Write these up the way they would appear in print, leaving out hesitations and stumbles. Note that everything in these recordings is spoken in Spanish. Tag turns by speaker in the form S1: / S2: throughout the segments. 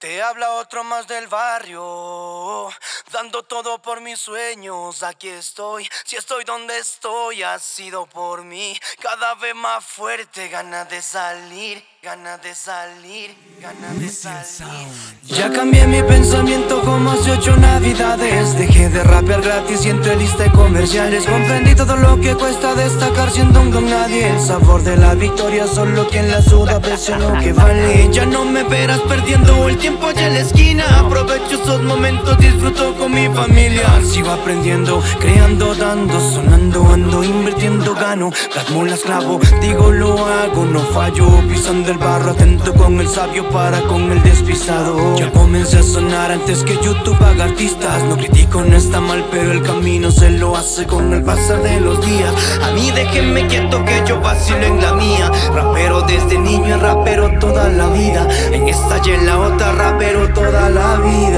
S1: Te habla otro más del barrio, dando todo por mis sueños. Aquí estoy, si estoy donde estoy, ha sido por mí. Cada vez más fuerte, ganas de salir, ganas de salir, ganas de salir. Ya cambié mi pensamiento como hace 8 navidades. Dejé de rapear gratis y entre lista de comerciales. Comprendí todo lo que cuesta destacar siendo un don nadie. El sabor de la victoria, solo quien la suda aprecia lo que vale. Ya no me verás perdiendo el tiempo allá en la esquina. Aprovecho esos momentos, disfruto con mi familia. Sigo aprendiendo, creando, dando, sonando, ando, invirtiendo, gano. Plasmo la esclavo, digo lo hago, no fallo. Pisando el barro, atento con el sabio para con el despistado. Ya comencé a sonar antes que YouTube haga artistas. No critico, no está mal, pero el camino se lo hace con el pasar de los días. A mí déjenme quieto que yo vacilo en la mía. Rapero desde niño y rapero toda la vida. En esta y en la otra rapero toda la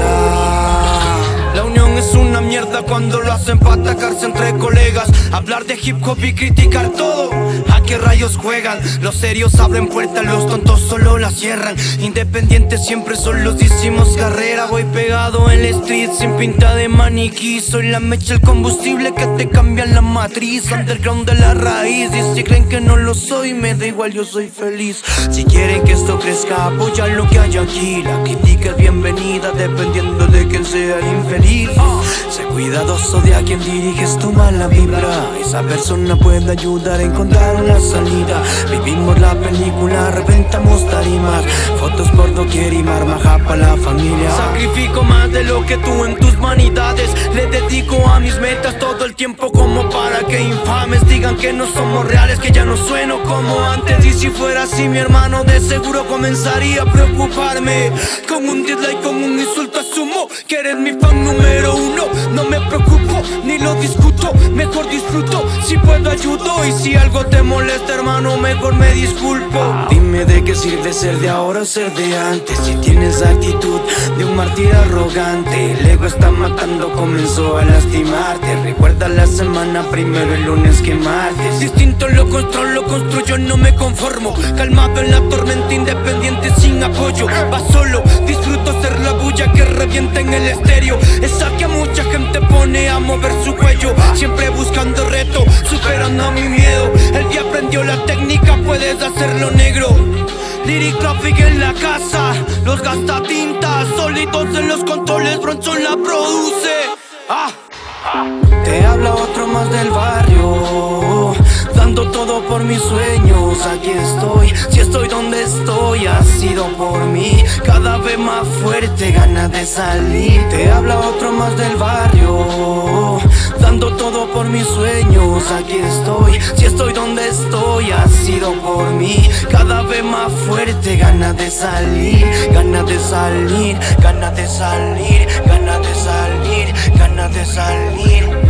S1: vida. La unión es una mierda cuando lo hacen para atacarse entre colegas. Hablar de hip hop y criticar todo, ¿a qué rayos juegan? Los serios abren puertas, los tontos solo la cierran. Independientes siempre solos hicimos carrera. Voy pegado en la street sin pinta de maniquí. Soy la mecha, el combustible que te cambia la matriz. Underground de la raíz, y si creen que no lo soy, me da igual, yo soy feliz. Si quieren que esto crezca, apoyan lo que hay aquí. La crítica es bienvenida dependiendo de quién sea el infeliz. Sé cuidadoso de a quien diriges tu mala vibra. Esa persona puede ayudar a encontrar una salida. Vivimos la película, reventamos tarimas. Fotos por doquier y marmaja para la familia. Sacrifico más de lo que tú en tus vanidades. Le dedico a mis metas todo el tiempo como para que infames digan que no somos reales, que ya no sueno como antes. Y si fuera así mi hermano de seguro comenzaría a preocuparme. Con un dislike, con un insulto asumo que eres mi fan número uno. No me preocupo, ni lo discuto, mejor disfruto. Si puedo ayudo y si algo te molesta hermano mejor me disculpo. Dime de qué sirve ser de ahora o ser de antes. Si tienes actitud de un mártir arrogante. El ego está matando, comenzó a lastimarte. Recuerda la semana, primero el lunes que martes. Distinto lo construyo, no me conformo. Calmado en la tormenta, independiente sin apoyo. Va solo, disfruto ser la bulla que revienta en el estéreo. Esa que a mucha gente pone a mover su cuello. Siempre buscando reto, superando a mi miedo. El día aprendió la técnica, puedes hacerlo negro. Lyric Traffic en la casa, los gasta tintas. Solitos en los controles, Bronson la produce. Te habla otro más del barrio, dando todo por mis sueños. Aquí estoy, si estoy donde estoy, ha sido por mí. Cada vez más fuerte, ganas de salir. Te habla otro más del barrio, dando todo por mis sueños. Aquí estoy, si estoy donde estoy, ha sido por mí. Cada vez más fuerte, ganas de salir, ganas de salir, ganas de salir, ganas de salir, ganas de salir.